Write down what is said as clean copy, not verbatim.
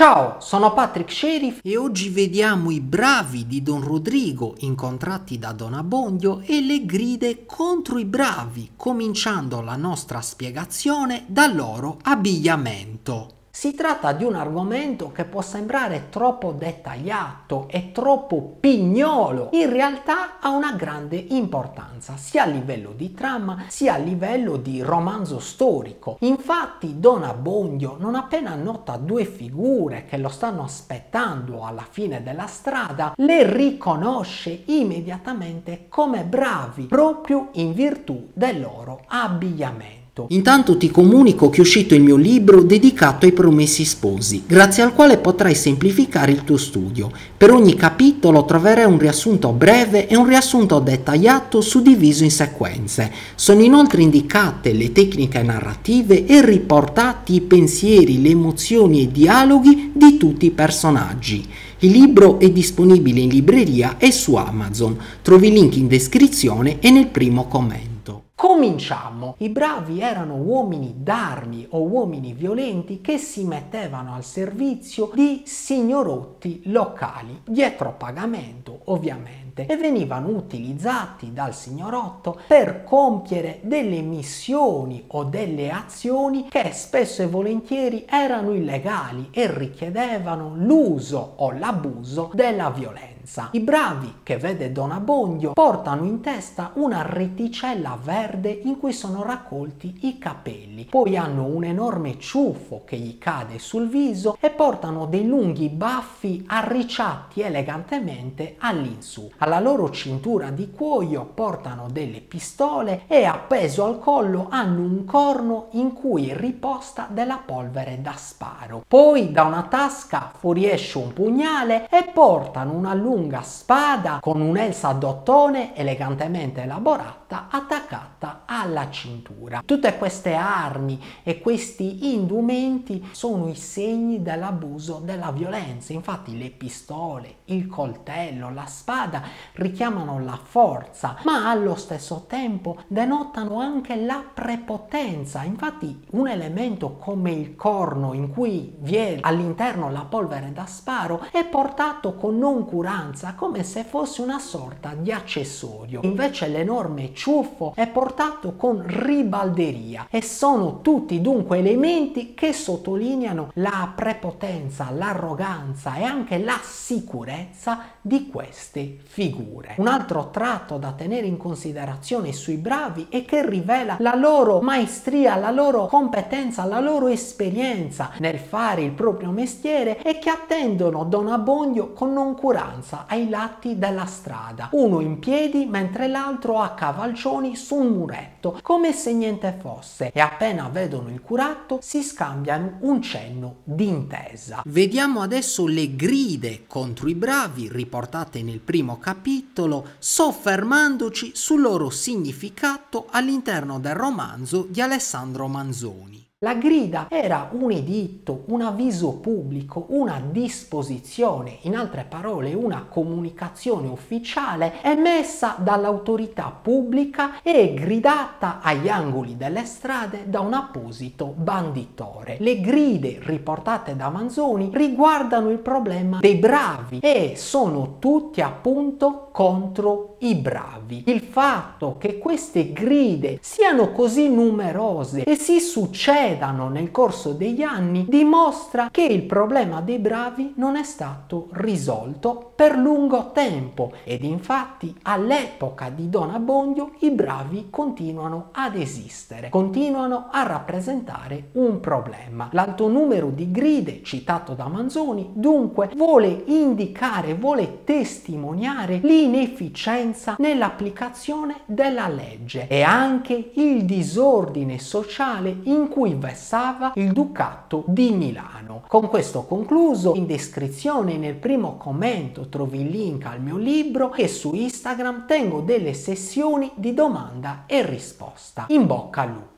Ciao, sono Patrick Sheriff e oggi vediamo i bravi di Don Rodrigo incontrati da Don Abbondio e le gride contro i bravi, cominciando la nostra spiegazione dal loro abbigliamento. Si tratta di un argomento che può sembrare troppo dettagliato e troppo pignolo, in realtà ha una grande importanza sia a livello di trama sia a livello di romanzo storico. Infatti Don Abbondio, non appena nota due figure che lo stanno aspettando alla fine della strada, le riconosce immediatamente come bravi proprio in virtù del loro abbigliamento. Intanto ti comunico che è uscito il mio libro dedicato ai promessi sposi, grazie al quale potrai semplificare il tuo studio. Per ogni capitolo troverai un riassunto breve e un riassunto dettagliato suddiviso in sequenze. Sono inoltre indicate le tecniche narrative e riportati i pensieri, le emozioni e i dialoghi di tutti i personaggi. Il libro è disponibile in libreria e su Amazon. Trovi il link in descrizione e nel primo commento. Cominciamo! I bravi erano uomini d'armi o uomini violenti che si mettevano al servizio di signorotti locali, dietro pagamento ovviamente, e venivano utilizzati dal signorotto per compiere delle missioni o delle azioni che spesso e volentieri erano illegali e richiedevano l'uso o l'abuso della violenza. I bravi, che vede Don Abbondio, portano in testa una reticella verde in cui sono raccolti i capelli, poi hanno un enorme ciuffo che gli cade sul viso e portano dei lunghi baffi arricciati elegantemente all'insù. Alla loro cintura di cuoio portano delle pistole e appeso al collo hanno un corno in cui è riposta della polvere da sparo. Poi da una tasca fuoriesce un pugnale e portano una lunga spada con un'elsa d'ottone elegantemente elaborata attaccata alla cintura. Tutte queste armi e questi indumenti sono i segni dell'abuso della violenza. Infatti le pistole, il coltello, la spada richiamano la forza, ma allo stesso tempo denotano anche la prepotenza. Infatti un elemento come il corno in cui vi è all'interno la polvere da sparo è portato con noncuranza, come se fosse una sorta di accessorio. Invece l'enorme ciuffo è portato con ribalderia e sono tutti dunque elementi che sottolineano la prepotenza, l'arroganza e anche la sicurezza di queste figure. Un altro tratto da tenere in considerazione sui bravi è che rivela la loro maestria, la loro competenza, la loro esperienza nel fare il proprio mestiere e che attendono Don Abbondio con noncuranza ai lati della strada, uno in piedi mentre l'altro a cavalcioni su un muretto, come se niente fosse, e appena vedono il curato si scambiano un cenno d'intesa. Vediamo adesso le gride contro i bravi riportate nel primo capitolo, soffermandoci sul loro significato all'interno del romanzo di Alessandro Manzoni. La grida era un editto, un avviso pubblico, una disposizione, in altre parole una comunicazione ufficiale emessa dall'autorità pubblica e gridata agli angoli delle strade da un apposito banditore. Le gride riportate da Manzoni riguardano il problema dei bravi e sono tutti appunto contro i bravi. Il fatto che queste gride siano così numerose e si succedano nel corso degli anni dimostra che il problema dei bravi non è stato risolto per lungo tempo ed infatti all'epoca di Don Abbondio i bravi continuano ad esistere, continuano a rappresentare un problema. L'alto numero di gride citato da Manzoni dunque vuole indicare, vuole testimoniare l'inefficienza nell'applicazione della legge e anche il disordine sociale in cui versava il Ducato di Milano. Con questo concluso, in descrizione nel primo commento trovi il link al mio libro e su Instagram tengo delle sessioni di domanda e risposta. In bocca al lupo!